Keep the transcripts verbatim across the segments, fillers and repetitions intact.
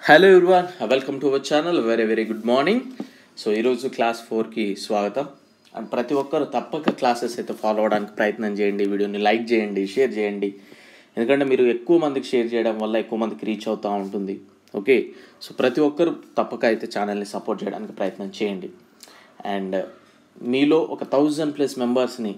Hello everyone, welcome to our channel. Very very good morning. So ఈరోజు class ఫోర్కి స్వాగతం. And ప్రతి ఒక్కరు తప్పక క్లాసెస్ అయితే ఫాలో అవడానికి ప్రయత్నం చేయండి. వీడియోని లైక్ చేయండి, షేర్ చేయండి. ఎందుకంటే మీరు ఎక్కువ మందికి షేర్ చేయడం వల్ల ఎక్కువ మందికి రీచ్ అవుతూ ఉంటుంది. ఓకే, సో ప్రతి ఒక్కరు తప్పక అయితే ఛానల్ని సపోర్ట్ చేయడానికి ప్రయత్నం చేయండి. అండ్ మీలో ఒక థౌజండ్ ప్లస్ మెంబర్స్ని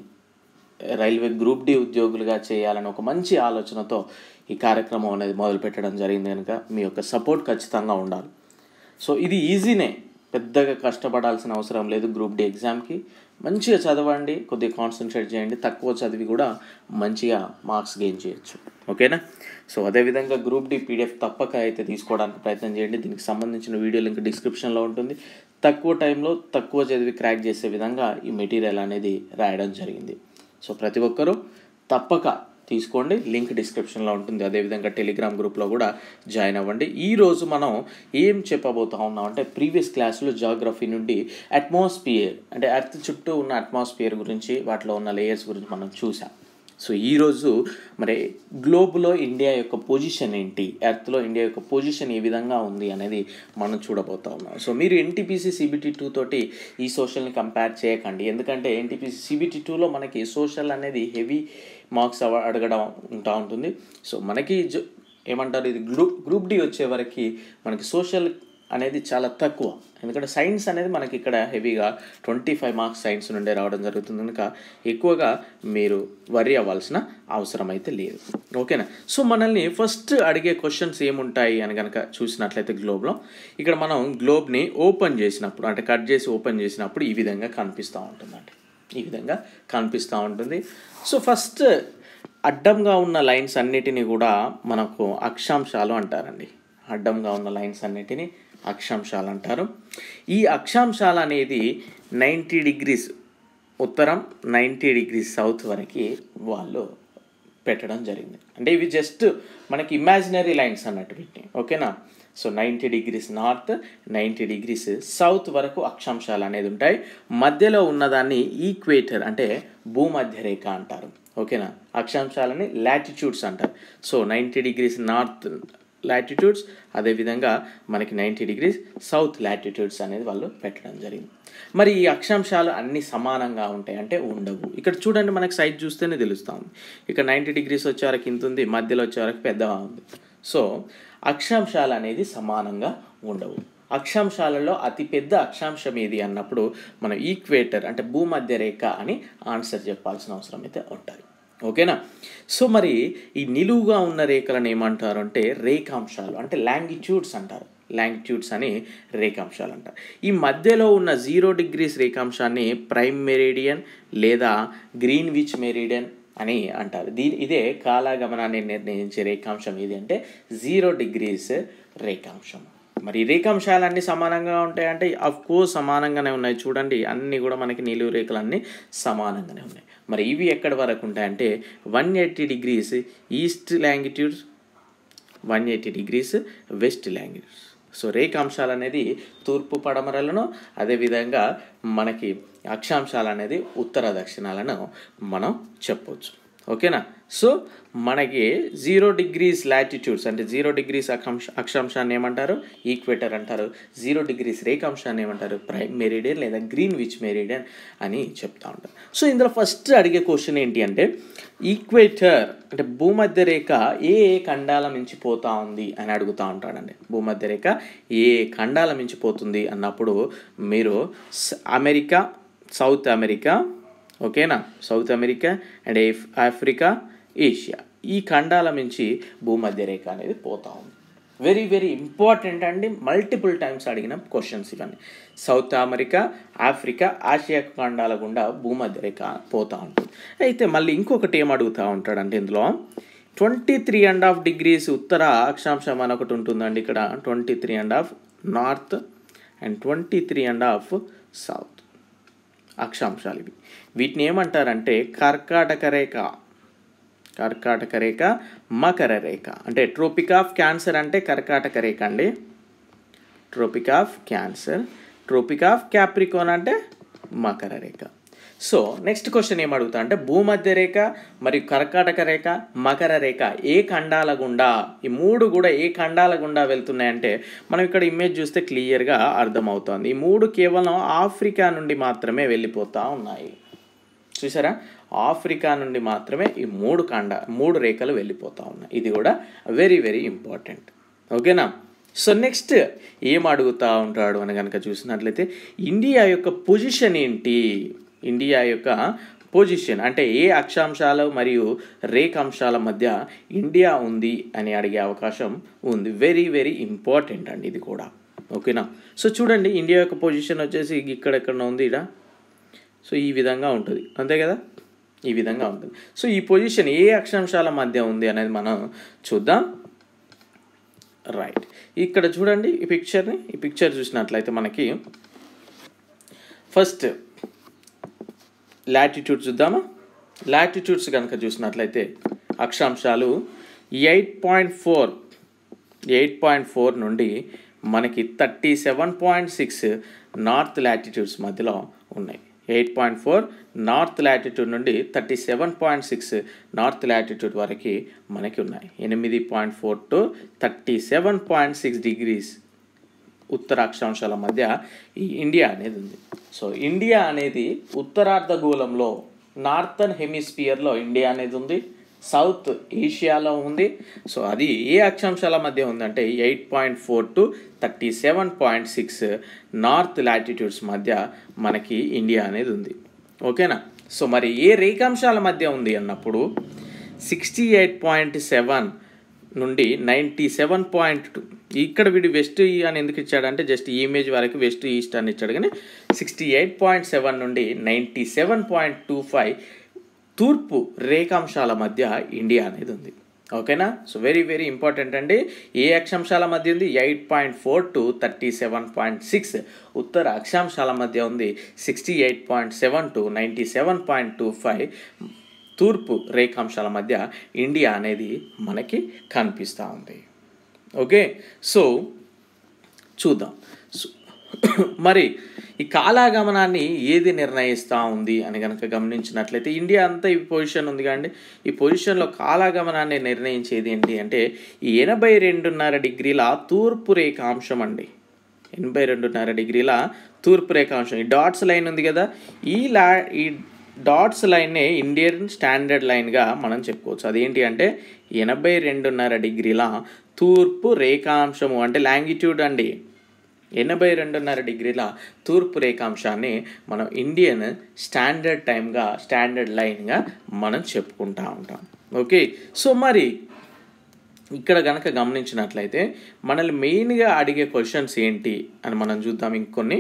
రైల్వే గ్రూప్ డి ఉద్యోగులుగా చేయాలని ఒక మంచి ఆలోచనతో ఈ కార్యక్రమం అనేది మొదలు పెట్టడం జరిగింది. కనుక మీ యొక్క సపోర్ట్ ఖచ్చితంగా ఉండాలి. సో ఇది ఈజీనే, పెద్దగా కష్టపడాల్సిన అవసరం లేదు. గ్రూప్ డి ఎగ్జామ్కి మంచిగా చదవండి, కొద్దిగా కాన్సన్ట్రేట్ చేయండి. తక్కువ చదివి కూడా మంచిగా మార్క్స్ గెయిన్ చేయొచ్చు. ఓకేనా? సో అదేవిధంగా గ్రూప్ డి పీడిఎఫ్ తప్పక అయితే తీసుకోవడానికి ప్రయత్నం చేయండి. దీనికి సంబంధించిన వీడియో లింక్ డిస్క్రిప్షన్లో ఉంటుంది. తక్కువ టైంలో తక్కువ చదివి క్రాక్ చేసే విధంగా ఈ మెటీరియల్ అనేది రాయడం జరిగింది. సో ప్రతి ఒక్కరూ తప్పక తీసుకోండి, లింక్ డిస్క్రిప్షన్లో ఉంటుంది. అదేవిధంగా టెలిగ్రామ్ గ్రూప్లో కూడా జాయిన్ అవ్వండి. ఈరోజు మనం ఏం చెప్పబోతా ఉన్నాం అంటే, ప్రీవియస్ క్లాస్లో జాగ్రఫీ నుండి అట్మాస్ఫియర్ అంటే ఎర్త్ చుట్టూ ఉన్న అట్మాస్ఫియర్ గురించి, వాటిలో ఉన్న లేయర్స్ గురించి మనం చూసాం. సో ఈరోజు మరి గ్లోబ్లో ఇండియా యొక్క పొజిషన్ ఏంటి, ఎర్త్లో ఇండియా యొక్క పొజిషన్ ఏ విధంగా ఉంది అనేది మనం చూడబోతా ఉన్నాం. సో మీరు ఎన్టీపీసీ సిబిటీ టూ తోటి ఈ సోషల్ని కంపేర్ చేయకండి. ఎందుకంటే ఎన్టీపీసీ సిబిటీ టూలో మనకి సోషల్ అనేది హెవీ మార్క్స్ అడగడం ఉంటా ఉంటుంది. సో మనకి ఏమంటారు, ఇది గ్రూప్ గ్రూప్ డి వచ్చే వరకు మనకి సోషల్ అనేది చాలా తక్కువ. ఎందుకంటే సైన్స్ అనేది మనకి ఇక్కడ హెవీగా ట్వంటీ ఫైవ్ మార్క్స్ సైన్స్ నుండే రావడం జరుగుతుంది. కనుక ఎక్కువగా మీరు వరీ అవ్వాల్సిన అవసరం అయితే లేదు. ఓకేనా? సో మనల్ని ఫస్ట్ అడిగే క్వశ్చన్స్ ఏముంటాయి అని కనుక చూసినట్లయితే, గ్లోబ్లో ఇక్కడ మనం గ్లోబ్ని ఓపెన్ చేసినప్పుడు అంటే కట్ చేసి ఓపెన్ చేసినప్పుడు ఈ విధంగా కనిపిస్తూ ఉంటుందండి. ఈ విధంగా కనిపిస్తూ ఉంటుంది. సో ఫస్ట్ అడ్డంగా ఉన్న లైన్స్ అన్నిటినీ కూడా మనకు అక్షాంశాలు అంటారండి. అడ్డంగా ఉన్న లైన్స్ అన్నిటినీ అక్షాంశాలు అంటారు. ఈ అక్షాంశాలు అనేది నైంటీ డిగ్రీస్ ఉత్తరం, నైంటీ డిగ్రీస్ సౌత్ వరకు వాళ్ళు పెట్టడం జరిగింది. అంటే ఇవి జస్ట్ మనకి ఇమాజినరీ లైన్స్ అన్నట్టు పెట్టి. ఓకేనా? So ninety degrees north, ninety degrees south వరకు అక్షాంశాలు అనేది ఉంటాయి. మధ్యలో ఉన్నదాన్ని ఈక్వేటర్ అంటే భూమధ్య రేఖ అంటారు. ఓకేనా? అక్షాంశాలని లాటిట్యూడ్స్ అంటారు. So ninety degrees north latitudes, అదేవిధంగా మనకి నైంటీ డిగ్రీస్ సౌత్ లాటిట్యూడ్స్ అనేది వాళ్ళు పెట్టడం జరిగింది. మరి ఈ అక్షాంశాలు అన్నీ సమానంగా ఉంటాయి అంటే ఉండవు. ఇక్కడ చూడండి, మనకి సైజ్ చూస్తేనే తెలుస్తుంది. ఇక్కడ నైంటీ డిగ్రీస్ వచ్చే వరకు ఇంత ఉంది, మధ్యలో వచ్చే వరకు పెద్దగా ఉంది. సో అక్షాంశాలు అనేది సమానంగా ఉండవు. అక్షాంశాలలో అతిపెద్ద అక్షాంశం ఏది అన్నప్పుడు మనం ఈక్వేటర్ అంటే భూమధ్య రేఖ అని ఆన్సర్ చెప్పాల్సిన అవసరం అయితే ఉంటుంది. ఓకేనా? సో మరి ఈ నిలువుగా ఉన్న రేఖలను ఏమంటారు అంటే రేఖాంశాలు అంటే లాంగిట్యూడ్స్ అంటారు. లాంగిట్యూడ్స్ అని రేఖాంశాలు అంటారు. ఈ మధ్యలో ఉన్న జీరో డిగ్రీస్ రేఖాంశాన్ని ప్రైమ్ మెరిడియన్ లేదా గ్రీన్విచ్ మెరిడియన్ అని అంటారు. దీని ఇదే కాలగమనాన్ని నిర్ణయించే రేఖాంశం ఏది అంటే జీరో డిగ్రీస్ రేఖాంశం. మరి రేఖాంశాలన్నీ సమానంగా ఉంటాయంటే అఫ్ కోర్స్ సమానంగానే ఉన్నాయి. చూడండి, అన్నీ కూడా మనకి నిలువు రేఖలు అన్నీ సమానంగానే ఉన్నాయి. మరి ఇవి ఎక్కడి వరకు ఉంటాయంటే one eighty degrees east longitudes, one eighty degrees west longitudes. So రేఖాంశాలు అనేది తూర్పు పడమరలను, అదేవిధంగా మనకి అక్షాంశాలు అనేది ఉత్తర దక్షిణాలను మనం చెప్పవచ్చు. ఓకేనా? సో మనకి జీరో డిగ్రీస్ లాటిట్యూడ్స్ అంటే జీరో డిగ్రీస్ అక్షాంశ అక్షాంశాన్ని ఏమంటారు ఈక్వేటర్ అంటారు. జీరో డిగ్రీస్ రేఖాంశాన్ని ఏమంటారు ప్రైమ్ మెరిడియన్ లేదా గ్రీన్విచ్ మెరిడియన్ అని చెప్తా ఉంటారు. సో ఇందులో ఫస్ట్ అడిగే క్వశ్చన్ ఏంటి అంటే, ఈక్వేటర్ అంటే భూమధ్య రేఖ ఏ ఏ ఖండాల మించి పోతా ఉంది అని అడుగుతూ ఉంటాడండి. భూమధ్య రేఖ ఏ ఏ ఖండాల మించి పోతుంది అన్నప్పుడు మీరు అమెరికా, సౌత్ అమెరికా, ఓకేనా, south America and Africa, Asia, ఈ ఖండాల నుంచి భూమధ్య రేఖ అనేది పోతా ఉంది. వెరీ వెరీ ఇంపార్టెంట్ అండి. మల్టిపుల్ టైమ్స్ అడిగిన క్వశ్చన్స్ ఇవన్నీ. సౌత్ అమెరికా, ఆఫ్రికా, ఆసియా ఖండాల గుండా భూమధ్య రేఖ పోతూ ఉంటుంది. అయితే మళ్ళీ ఇంకొకటి ఏం అడుగుతూ ఉంటాడంటే, ఇందులో twenty three and half degrees ఉత్తర అక్షాంశం అని ఒకటి ఉంటుందండి. ఇక్కడ twenty three and half north and twenty three and half south అక్షాంశాలు ఇవి. వీటిని ఏమంటారంటే కర్కాటక రేఖ, కర్కాటక రేఖ, మకర రేఖ. అంటే ట్రోపిక్ ఆఫ్ క్యాన్సర్ అంటే కర్కాటక రేఖ అండి, tropic of cancer. Tropic of Capricorn అంటే మకర రేఖ. సో నెక్స్ట్ క్వశ్చన్ ఏం అడుగుతా అంటే భూమధ్య రేఖ మరియు కర్కాటక రేఖ మకర రేఖ ఏ ఖండాల గుండా, ఈ మూడు కూడా ఏ ఖండాల గుండా వెళ్తున్నాయంటే మనం ఇక్కడ ఇమేజ్ చూస్తే క్లియర్గా అర్థమవుతుంది. ఈ మూడు కేవలం ఆఫ్రికా నుండి మాత్రమే వెళ్ళిపోతూ ఉన్నాయి. చూసారా, ఆఫ్రికా నుండి మాత్రమే ఈ మూడు ఖండ మూడు రేఖలు వెళ్ళిపోతూ ఉన్నాయి. ఇది కూడా వెరీ వెరీ ఇంపార్టెంట్. ఓకేనా. సో నెక్స్ట్ ఏం అడుగుతూ ఉంటాడు అని కనుక చూసినట్లయితే ఇండియా యొక్క పొజిషన్ ఏంటి, ఇండియా యొక్క పొజిషన్ అంటే ఏ అక్షాంశాలు మరియు రేఖాంశాల మధ్య ఇండియా ఉంది అని అడిగే అవకాశం ఉంది. వెరీ వెరీ ఇంపార్టెంట్ అండి ఇది కూడా. ఓకేనా. సో చూడండి, ఇండియా యొక్క పొజిషన్ వచ్చేసి ఇక్కడెక్కడ ఉంది, ఇక్కడ. సో ఈ విధంగా ఉంటుంది, అంతే కదా, ఈ విధంగా ఉంటుంది. సో ఈ పొజిషన్ ఏ అక్షాంశాల మధ్య ఉంది అనేది మనం చూద్దాం. రైట్, ఇక్కడ చూడండి ఈ పిక్చర్ని, ఈ పిక్చర్ చూసినట్లయితే మనకి ఫస్ట్ లాటిట్యూడ్ చూద్దామా. లాటిట్యూడ్స్ కనుక చూసినట్లయితే అక్షాంశాలు eight point four eight point four నుండి మనకి thirty seven point six north latitudes మధ్యలో ఉన్నాయి. Eight point four north latitude నుండి thirty seven point six north latitude వరకు మనకి ఉన్నాయి. ఎనిమిది point four to thirty seven point six degrees ఉత్తర అక్షాంశాల మధ్య ఈ ఇండియా అనేది ఉంది. సో ఇండియా అనేది ఉత్తరార్ధగోళంలో నార్థన్ హెమిస్ఫియర్లో ఇండియా అనేది ఉంది, సౌత్ ఏషియాలో ఉంది. సో అది ఏ అక్షాంశాల మధ్య ఉందంటే eight point four to thirty seven point six north latitudes మధ్య మనకి ఇండియా అనేది ఉంది. ఓకేనా. సో మరి ఏ రేఖాంశాల మధ్య ఉంది అన్నప్పుడు సిక్స్టీ ఎయిట్ పాయింట్ సెవెన్ నుండి నైంటీ సెవెన్ పాయింట్ టూ, ఇక్కడ వీడు వెస్ట్ అని ఎందుకు ఇచ్చాడంటే జస్ట్ ఈ ఇమేజ్ వరకు వెస్ట్ ఈస్ట్ అని ఇచ్చాడు, కానీ సిక్స్టీ ఎయిట్ పాయింట్ సెవెన్ నుండి ninety seven point two five తూర్పు రేఖాంశాల మధ్య ఇండియా అనేది ఉంది. ఓకేనా. సో వెరీ వెరీ ఇంపార్టెంట్ అండి. ఏ అక్షాంశాల మధ్య ఉంది, eight point four to thirty seven point six ఉత్తర అక్షాంశాల మధ్య ఉంది. Sixty eight point seven to ninety seven point two five తూర్పు రేఖాంశాల మధ్య ఇండియా అనేది మనకి కనిపిస్తూ ఉంది. ఓకే. సో చూద్దాం. మరి ఈ కాలాగమనాన్ని ఏది నిర్ణయిస్తూ ఉంది అని కనుక గమనించినట్లయితే ఇండియా అంతా ఈ పొజిషన్ ఉంది కానీ ఈ పొజిషన్లో కాలాగమనాన్ని నిర్ణయించేది ఏంటి అంటే ఈ ఎనభై రెండున్నర డిగ్రీల తూర్పు రేఖాంశం అండి. ఎనభై రెండున్నర డిగ్రీల తూర్పు రేఖాంశం, ఈ డాట్స్ లైన్ ఉంది కదా, ఈ లా ఈ డాట్స్ లైన్నే ఇండియన్ స్టాండర్డ్ లైన్గా మనం చెప్పుకోవచ్చు. అదేంటి అంటే ఎనభై రెండున్నర డిగ్రీల తూర్పు రేఖాంశము అంటే లాంగిట్యూడ్ అండి. ఎనభై రెండున్నర డిగ్రీల తూర్పు రేఖాంశాన్ని మనం ఇండియన్ స్టాండర్డ్ టైమ్గా స్టాండర్డ్ లైన్గా మనం చెప్పుకుంటూ ఉంటాం. ఓకే. సో మరి ఇక్కడ కనుక గమనించినట్లయితే మనల్ని మెయిన్గా అడిగే క్వశ్చన్స్ ఏంటి అని మనం చూద్దాం. ఇంకొన్ని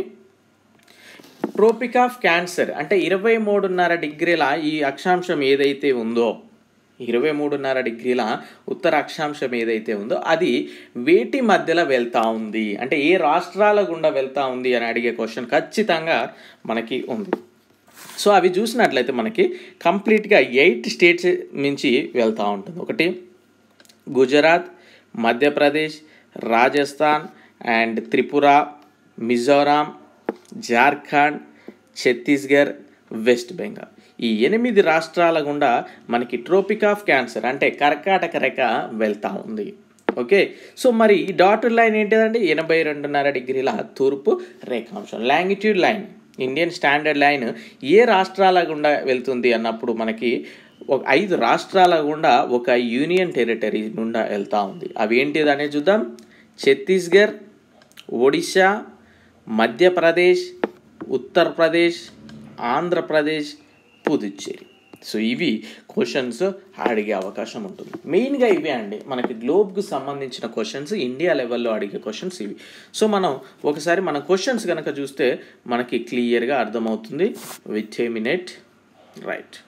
ట్రోపిక్ ఆఫ్ క్యాన్సర్ అంటే ఇరవై మూడున్నర డిగ్రీల ఈ అక్షాంశం ఏదైతే ఉందో, ఇరవై మూడున్నర డిగ్రీల ఉత్తర అక్షాంశం ఏదైతే ఉందో అది వేటి మధ్యలో వెళ్తూ ఉంది అంటే ఏ రాష్ట్రాల గుండా వెళ్తూ ఉంది అని అడిగే క్వశ్చన్ ఖచ్చితంగా మనకి ఉంది. సో అవి చూసినట్లయితే మనకి కంప్లీట్గా ఎయిట్ స్టేట్స్ నుంచి వెళ్తూ ఉంటుంది. ఒకటి గుజరాత్, మధ్యప్రదేశ్, రాజస్థాన్ అండ్ త్రిపుర, మిజోరాం, జార్ఖండ్, ఛత్తీస్గఢ్, వెస్ట్ బెంగాల్. ఈ ఎనిమిది రాష్ట్రాల గుండా మనకి ట్రోపిక్ ఆఫ్ క్యాన్సర్ అంటే కర్కాటక రేఖ వెళ్తూ ఉంది. ఓకే. సో మరి ఈ డాటెడ్ లైన్ ఏంటిదండి, ఎనభై రెండున్నర డిగ్రీల తూర్పు రేఖాంశం longitude line, Indian standard line ఏ రాష్ట్రాల గుండా వెళ్తుంది అన్నప్పుడు మనకి ఒక ఐదు రాష్ట్రాల గుండా ఒక యూనియన్ టెరిటరీ గుండా వెళ్తూ ఉంది. అవి ఏంటిది అనేది చూద్దాం. ఛత్తీస్గఢ్, ఒడిశా, మధ్యప్రదేశ్, ఉత్తరప్రదేశ్, ఆంధ్రప్రదేశ్, పుదుచ్చేరి. సో ఇవి క్వశ్చన్స్ అడిగే అవకాశం ఉంటుంది. మెయిన్గా ఇవే అండి మనకి గ్లోబ్కు సంబంధించిన క్వశ్చన్స్, ఇండియా లెవెల్లో అడిగే క్వశ్చన్స్ ఇవి. సో మనం ఒకసారి మన క్వశ్చన్స్ కనుక చూస్తే మనకి క్లియర్గా అర్థమవుతుంది. With a minute. Right,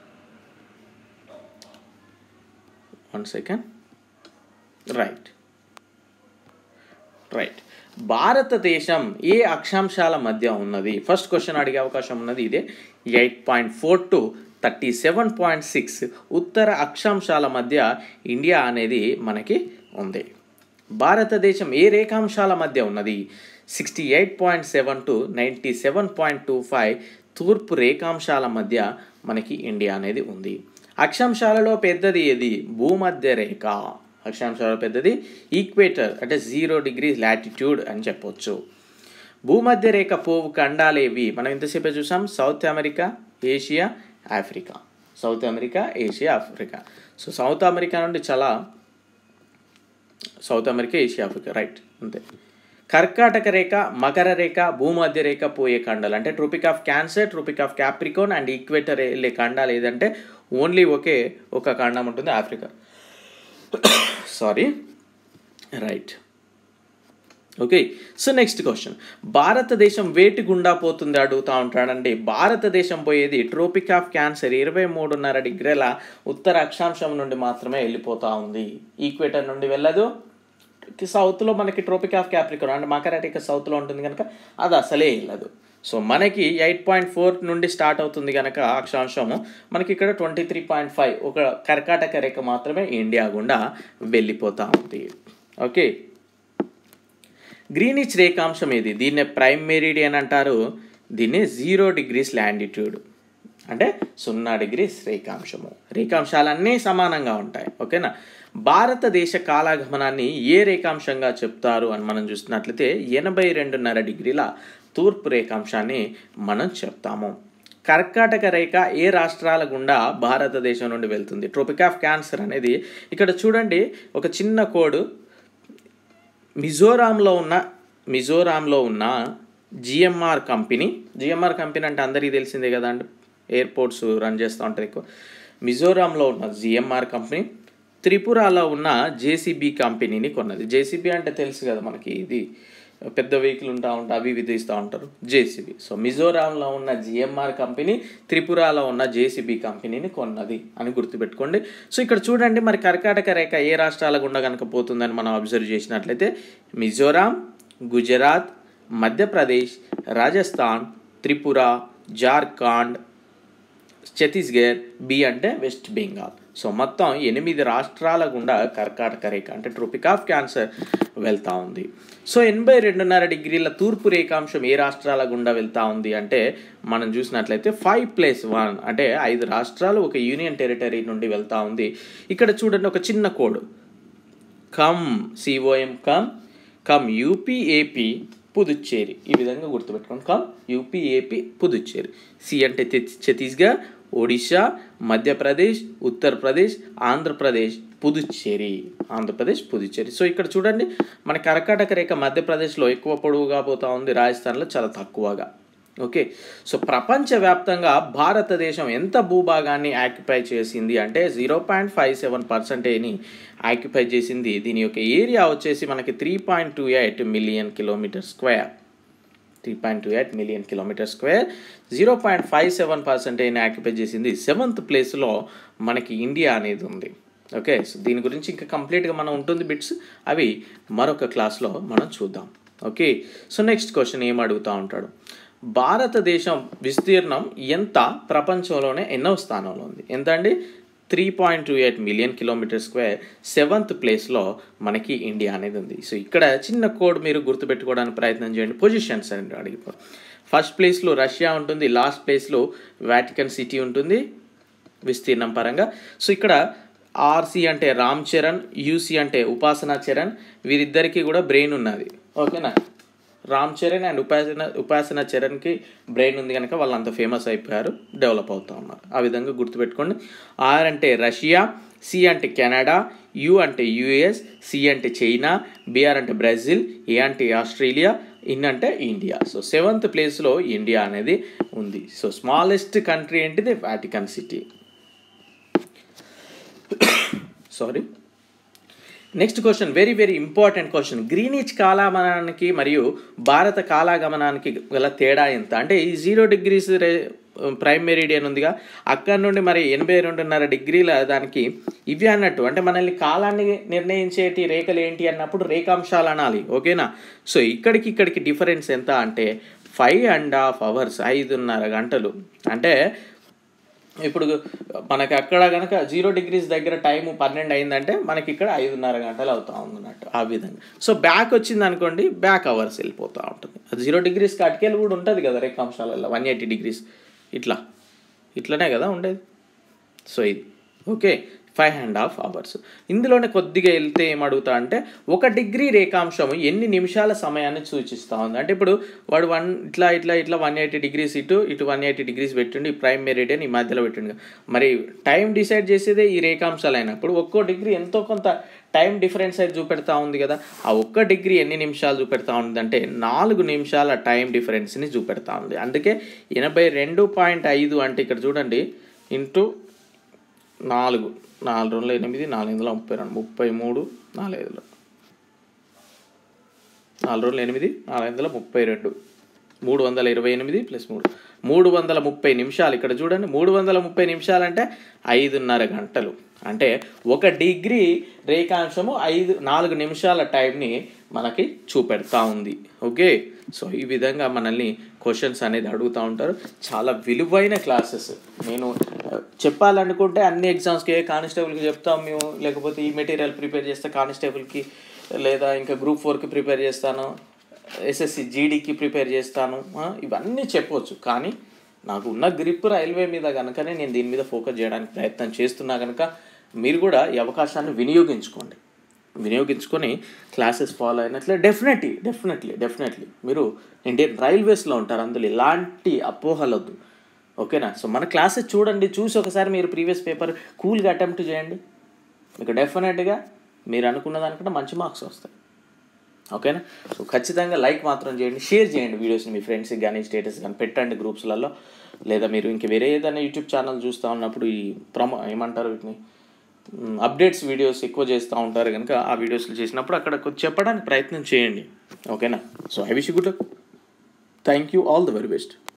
one second. Right right భారతదేశం ఏ అక్షాంశాల మధ్య ఉన్నది? ఫస్ట్ క్వశ్చన్ అడిగే అవకాశం ఉన్నది ఇదే. Eight point four to thirty seven point six ఉత్తర అక్షాంశాల మధ్య ఇండియా అనేది మనకి ఉంది. భారతదేశం ఏ రేఖాంశాల మధ్య ఉన్నది? Sixty eight point seven to ninety seven point two five తూర్పు రేఖాంశాల మధ్య మనకి ఇండియా అనేది ఉంది. అక్షాంశాలలో పెద్దది ఏది? భూమధ్య రేఖ. అక్షాంశాలలో పెద్దది ఈక్వేటర్ అంటే జీరో డిగ్రీ లాటిట్యూడ్ అని చెప్పొచ్చు. భూమధ్య రేఖ పోవు ఖండాలేవి? మనం ఇంతసేపే చూసాం, south America, Asia, Africa. South America, Asia, Africa. So south America నుండి చాలా south America, Asia, Africa, right, అంతే. కర్కాటక రేఖ, మకర రేఖ, భూమధ్య రేఖ పోయే ఖండాలు అంటే tropic of cancer, tropic of Capricorn and equator వెళ్ళే ఖండాలు ఏదంటే ఓన్లీ ఒకే ఒక ఖండం ఉంటుంది, Africa. Sorry, right. Okay, so next question, భారతదేశం వేటి గుండా పోతుంది అడుగుతూ ఉంటాడండి. భారతదేశం పోయేది ట్రోపిక్ ఆఫ్ క్యాన్సర్ ఇరవై మూడున్నర డిగ్రీల ఉత్తర అక్షాంశం నుండి మాత్రమే వెళ్ళిపోతూ ఉంది. ఈక్వేటర్ నుండి వెళ్ళదు. సౌత్లో మనకి ట్రోపిక్ ఆఫ్ క్యాప్రికాన్ అంటే మకర రేఖ సౌత్లో ఉంటుంది కనుక అది అసలే వెళ్ళదు. సో మనకి ఎయిట్ పాయింట్ ఫోర్ నుండి స్టార్ట్ అవుతుంది కనుక అక్షాంశము మనకి ఇక్కడ ట్వంటీ త్రీ పాయింట్ ఫైవ్ ఒక కర్కాటక రేఖ మాత్రమే ఇండియా గుండా వెళ్ళిపోతూ ఉంది. ఓకే, గ్రీనిచ్ రేఖాంశం ఏది? దీన్నే ప్రైమ్ మెరిడియన్ అంటారు. దీన్ని జీరో డిగ్రీస్ లాంగిట్యూడ్ అంటే సున్నా డిగ్రీస్ రేఖాంశము. రేఖాంశాలన్నీ సమానంగా ఉంటాయి. ఓకేనా. భారతదేశ కాలగమనాన్ని ఏ రేఖాంశంగా చెప్తారు అని మనం చూస్తున్నట్లయితే ఎనభై రెండున్నర డిగ్రీల తూర్పు రేఖాంశాన్ని మనం చెప్తాము. కర్కాటక రేఖ ఏ రాష్ట్రాల గుండా భారతదేశం నుండి వెళ్తుంది? ట్రోపిక్ ఆఫ్ క్యాన్సర్ అనేది ఇక్కడ చూడండి, ఒక చిన్న కోడ్. మిజోరాంలో ఉన్న మిజోరాంలో ఉన్న జిఎంఆర్ కంపెనీ, జిఎంఆర్ కంపెనీ అంటే అందరికీ తెలిసిందే కదా అండి, ఎయిర్పోర్ట్స్ రన్ చేస్తూ ఉంటుంది ఎక్కువ. మిజోరాంలో ఉన్న జిఎంఆర్ కంపెనీ త్రిపురలో ఉన్న జేసీబీ కంపెనీని కొన్నది. జేసీబీ అంటే తెలుసు కదా మనకి, ఇది పెద్ద వెహికల్ ఉంటా ఉంటా అవి ఇవి తీస్తూ ఉంటారు, జేసీబీ. సో మిజోరాంలో ఉన్న జిఎంఆర్ కంపెనీ త్రిపురలో ఉన్న జేసీబీ కంపెనీని కొన్నది అని గుర్తుపెట్టుకోండి. సో ఇక్కడ చూడండి, మరి కర్కాటక రేఖ ఏ రాష్ట్రాల గుండా కనుక పోతుందని మనం అబ్జర్వ్ చేసినట్లయితే మిజోరాం, గుజరాత్, మధ్యప్రదేశ్, రాజస్థాన్, త్రిపుర, జార్ఖండ్, ఛత్తీస్గఢ్, బి అంటే వెస్ట్ బెంగాల్. సో మొత్తం ఎనిమిది రాష్ట్రాల గుండా కర్కాటక రేఖ అంటే ట్రోపిక్ ఆఫ్ క్యాన్సర్ వెళ్తూ ఉంది. సో ఎనభై రెండున్నర డిగ్రీల తూర్పు రేఖాంశం ఏ రాష్ట్రాల గుండా వెళ్తూ ఉంది అంటే మనం చూసినట్లయితే ఫైవ్ ప్లస్ వన్ అంటే ఐదు రాష్ట్రాలు ఒక యూనియన్ టెరిటరీ నుండి వెళ్తూ ఉంది. ఇక్కడ చూడండి, ఒక చిన్న code, com COM com com UPAP Puducherry. ఈ విధంగా గుర్తుపెట్టుకోండి, కమ్ యూపీఏపీ పుదుచ్చేరి. సి అంటే ఛత్తీస్గఢ్, ఒడిశా, మధ్యప్రదేశ్, ఉత్తరప్రదేశ్, ఆంధ్రప్రదేశ్, పుదుచ్చేరి. ఆంధ్రప్రదేశ్, పుదుచ్చేరి. సో ఇక్కడ చూడండి, మన కర్కాటక రేఖ మధ్యప్రదేశ్లో ఎక్కువ పొడవుగా పోతూ ఉంది, రాజస్థాన్లో చాలా తక్కువగా. ఓకే, సో ప్రపంచవ్యాప్తంగా భారతదేశం ఎంత భూభాగాన్ని ఆక్యుపై చేసింది అంటే జీరో పాయింట్ ఫైవ్ సెవెన్ పర్సెంటేజ్ని ఆక్యుపై చేసింది. దీని యొక్క ఏరియా వచ్చేసి మనకి three point two eight million kilometre square three point two eight million kilometre square zero point five seven పర్సెంటేజ్ని ఆక్యుపై చేసింది. సెవెంత్ ప్లేస్లో మనకి ఇండియా అనేది ఉంది. ఓకే, సో దీని గురించి ఇంకా కంప్లీట్గా మనం ఉంటుంది బిట్స్, అవి మరొక క్లాస్లో మనం చూద్దాం. ఓకే, సో నెక్స్ట్ క్వశ్చన్ ఏం అడుగుతూ ఉంటాడు, భారతదేశం విస్తీర్ణం ఎంత ప్రపంచంలోనే ఎన్నో స్థానంలో ఉంది? ఎంత అండి? Three point two eight million kilometre square seventh ప్లేస్లో మనకి ఇండియా అనేది ఉంది. సో ఇక్కడ చిన్న కోడ్ మీరు గుర్తుపెట్టుకోవడానికి ప్రయత్నం చేయండి. పొజిషన్స్ అని అడిగిపో, ఫస్ట్ ప్లేస్లో రష్యా ఉంటుంది, లాస్ట్ ప్లేస్లో వాటికన్ సిటీ ఉంటుంది విస్తీర్ణం పరంగా. సో ఇక్కడ ఆర్సి అంటే రామ్ చరణ్, యూసి అంటే ఉపాసనా చరణ్, వీరిద్దరికీ కూడా బ్రెయిన్ ఉన్నది. ఓకేనా, రామ్ చరణ్ అండ్ ఉపాసన ఉపాసన చరణ్కి బ్రెయిన్ ఉంది కనుక వాళ్ళు అంత ఫేమస్ అయిపోయారు, డెవలప్ అవుతూ ఉన్నారు. ఆ విధంగా గుర్తుపెట్టుకోండి. ఆర్ అంటే రష్యా, సి అంటే కెనడా, యు అంటే యుఎస్, సి అంటే చైనా, బిఆర్ అంటే బ్రెజిల్, ఏ అంటే ఆస్ట్రేలియా, ఇన్ అంటే ఇండియా. సో సెవెంత్ ప్లేస్లో ఇండియా అనేది ఉంది. సో స్మాలెస్ట్ కంట్రీ ఏంటిది? Vatican city. Sorry, next question, very very important question. Greenwich కాలగమనానికి మరియు భారత కాలగమనానికి గల తేడా ఎంత అంటే ఈ zero degrees ray prime meridian ఉందిగా, అక్కడ నుండి మరి ఎనభై రెండున్నర డిగ్రీల దానికి ఇవి అన్నట్టు, అంటే మనల్ని కాలాన్ని నిర్ణయించేటి రేఖలు ఏంటి అన్నప్పుడు రేఖాంశాలు అనాలి. ఓకేనా, సో ఇక్కడికి ఇక్కడికి డిఫరెన్స్ ఎంత అంటే ఫైవ్ అండ్ హాఫ్ అవర్స్ ఐదున్నర గంటలు. అంటే ఇప్పుడు మనకి అక్కడ కనుక జీరో డిగ్రీస్ దగ్గర టైము పన్నెండు అయిందంటే మనకి ఇక్కడ ఐదున్నర గంటలు అవుతా ఉందన్నట్టు. ఆ విధంగా సో బ్యాక్ వచ్చింది అనుకోండి, బ్యాక్ అవర్స్ వెళ్ళిపోతూ ఉంటుంది. జీరో డిగ్రీస్ కటికేలు కూడా ఉంటుంది కదా రేఖాంశాలలో, వన్ ఎయిటీ డిగ్రీస్ ఇట్లా ఇట్లనే కదా ఉండేది. సో ఇది okay five and half hours. ఇందులోనే కొద్దిగా వెళ్తే ఏమడుగుతా అంటే ఒక డిగ్రీ రేఖాంశము ఎన్ని నిమిషాల సమయాన్ని సూచిస్తూ ఉంది అంటే ఇప్పుడు వాడు వన్ ఇట్లా ఇట్లా ఇట్లా వన్ ఎయిటీ డిగ్రీస్ ఇటు ఇటు వన్ ఎయిటీ డిగ్రీస్ పెట్టిండు, ఈ ప్రైమ్ మెరిడియన్ ఈ మధ్యలో పెట్టిండు. మరి టైం డిసైడ్ చేసేదే ఈ రేఖాంశాలు అయినప్పుడు ఒక్కో డిగ్రీ ఎంతో కొంత టైం డిఫరెన్స్ అయితే చూపెడతా ఉంది కదా. ఆ ఒక్క డిగ్రీ ఎన్ని నిమిషాలు చూపెడతా ఉంది అంటే నాలుగు నిమిషాల టైం డిఫరెన్స్ని చూపెడతా ఉంది. అందుకే ఎనభై రెండు పాయింట్ ఐదు అంటే ఇక్కడ చూడండి ఇంటూ నాలుగు నాలుగు రెండు ఎనిమిది నాలుగు వందల ముప్పై రెండు ముప్పై మూడు నాలుగు ఐదులో నాలుగు రోజులు ఎనిమిది నాలుగు వందల ముప్పై రెండు మూడు వందల ఇరవై ఎనిమిది ప్లస్ మూడు మూడు వందల ముప్పై నిమిషాలు. ఇక్కడ చూడండి మూడు వందల ముప్పై నిమిషాలు అంటే ఐదున్నర గంటలు. అంటే ఒక డిగ్రీ రేఖాంశము ఐదు నాలుగు నిమిషాల టైంని మనకి చూపెడతా ఉంది. ఓకే సో ఈ విధంగా మనల్ని క్వశ్చన్స్ అనేది అడుగుతూ ఉంటారు. చాలా విలువైన క్లాసెస్. నేను చెప్పాలనుకుంటే అన్ని ఎగ్జామ్స్కి ఏ కానిస్టేబుల్కి చెప్తాం మేము, లేకపోతే ఈ మెటీరియల్ ప్రిపేర్ చేస్తే కానిస్టేబుల్కి, లేదా ఇంకా గ్రూప్ ఫోర్కి ప్రిపేర్ చేస్తాను, ఎస్ఎస్సి జీడీకి ప్రిపేర్ చేస్తాను, ఇవన్నీ చెప్పవచ్చు. కానీ నాకు ఉన్న గ్రిప్ రైల్వే మీద కనుకనే నేను దీని మీద ఫోకస్ చేయడానికి ప్రయత్నం చేస్తున్నా కనుక మీరు కూడా ఈ అవకాశాన్ని వినియోగించుకోండి. వినియోగించుకొని క్లాసెస్ ఫాలో అయినట్లే డెఫినెట్లీ డెఫినెట్లీ డెఫినెట్లీ మీరు ఇండియన్ రైల్వేస్లో ఉంటారు. అందులో ఎలాంటి అపోహలొద్దు. ఓకేనా. సో మన క్లాసెస్ చూడండి, చూసి ఒకసారి మీరు ప్రీవియస్ పేపర్ కూల్గా అటెంప్ట్ చేయండి. మీకు డెఫినెట్గా మీరు అనుకున్న దానికంటే మంచి మార్క్స్ వస్తాయి. ఓకేనా. సో ఖచ్చితంగా లైక్ మాత్రం చేయండి, షేర్ చేయండి వీడియోస్ని మీ ఫ్రెండ్స్కి కానీ స్టేటస్ కానీ పెట్టండి గ్రూప్స్లలో. లేదా మీరు ఇంక వేరే ఏదైనా యూట్యూబ్ ఛానల్ చూస్తూ ఉన్నప్పుడు ఈ ప్రమో ఏమంటారు వీటిని అప్డేట్స్ వీడియోస్ ఎక్కువ చేస్తూ ఉంటారు కనుక ఆ వీడియోస్లు చేసినప్పుడు అక్కడ చెప్పడానికి ప్రయత్నం చేయండి. ఓకేనా. So I wish you good luck. Thank you. All the very best.